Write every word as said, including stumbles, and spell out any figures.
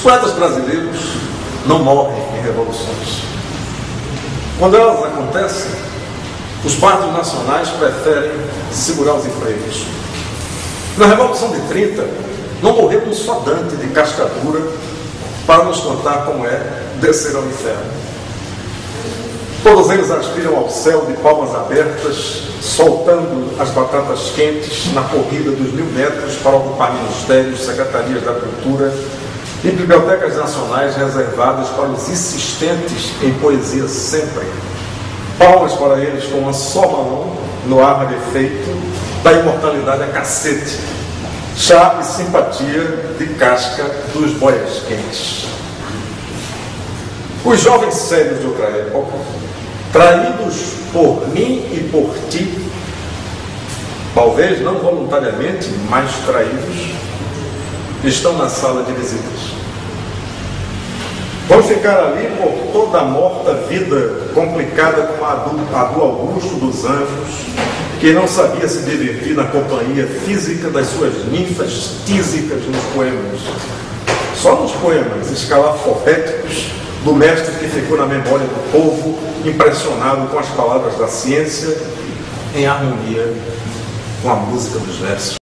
poetas brasileiros não morrem em revoluções. Quando elas acontecem, os partidos nacionais preferem segurar os empregos. Na Revolução de trinta, não morreu um só Dante de casca dura para nos contar como é descer ao inferno. Todos eles aspiram ao céu de palmas abertas, soltando as batatas quentes na corrida dos mil metros para ocupar ministérios, secretarias da cultura e bibliotecas nacionais reservadas para os insistentes em poesia sempre. Palmas para eles com uma só mão no ar rarefeito da imortalidade a cacete, chá e simpatia de casca dos boias quentes. Os jovens sérios de outra época, traídos por mim e por ti, talvez não voluntariamente, mas traídos, estão na sala de visitas. Vão ficar ali por toda a morta vida complicada como a do, a do Augusto dos Anjos, que não sabia se divertir na companhia física das suas ninfas tísicas nos poemas. Só nos poemas escalaforéticos do mestre que ficou na memória do povo, impressionado com as palavras da ciência, em harmonia com a música dos versos.